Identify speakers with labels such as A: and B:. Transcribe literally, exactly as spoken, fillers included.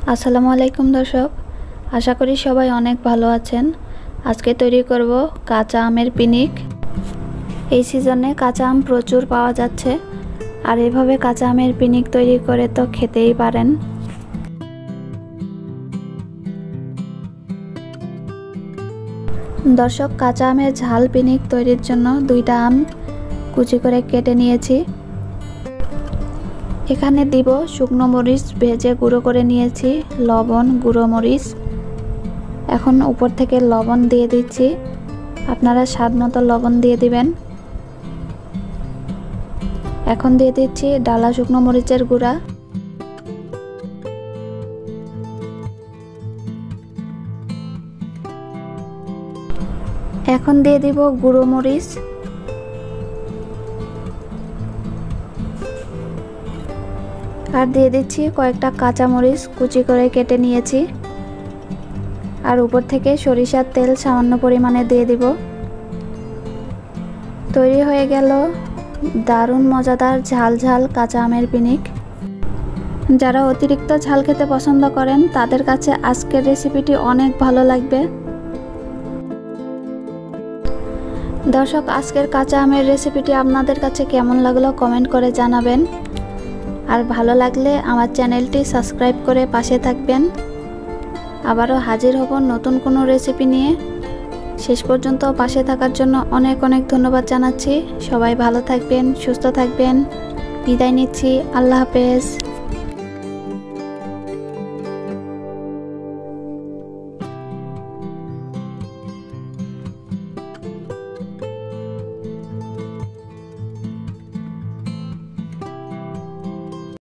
A: আসসালামু আলাইকুম দর্শক, আশা করি সবাই অনেক ভালো আছেন। আজকে তৈরি করব কাঁচা আমের পিনিক। এই সিজনে কাঁচা আম প্রচুর পাওয়া যাচ্ছে, আর এভাবে কাঁচা আমের পিনিক তৈরি করে তো খেতেই পারেন। দর্শক, কাঁচা আমের ঝাল পিনিক তৈরির জন্য দুইটা আম কুচি করে কেটে নিয়েছি। এখানে দিব শুকনো মরিচ ভেজে গুঁড়ো করে নিয়েছি, লবণ, গুঁড়ো মরিচ। এখন উপর থেকে লবণ দিয়ে দিচ্ছি, আপনারা স্বাদ মতো লবণ দিয়ে দিবেন। এখন দিয়ে দিচ্ছি ডালা শুকনো মরিচের গুঁড়া, এখন দিয়ে দিব গুঁড়ো মরিচ, আর দিয়ে দিচ্ছি কয়েকটা কাঁচা মরিচ কুচি করে কেটে নিয়েছি, আর উপর থেকে সরিষার তেল সামান্য পরিমাণে দিয়ে দিব। তৈরি হয়ে গেল দারুণ মজাদার ঝাল ঝাল কাঁচা আমের পিনিক। যারা অতিরিক্ত ঝাল খেতে পছন্দ করেন তাদের কাছে আজকের রেসিপিটি অনেক ভালো লাগবে। দর্শক, আজকের কাঁচা আমের রেসিপিটি আপনাদের কাছে কেমন লাগলো কমেন্ট করে জানাবেন, আর ভালো লাগলে আমার চ্যানেলটি সাবস্ক্রাইব করে পাশে থাকবেন। আবারও হাজির হব নতুন কোনো রেসিপি নিয়ে। শেষ পর্যন্ত পাশে থাকার জন্য অনেক অনেক ধন্যবাদ জানাচ্ছি। সবাই ভালো থাকবেন, সুস্থ থাকবেন। বিদায় নিচ্ছি। আল্লাহ হাফেজ।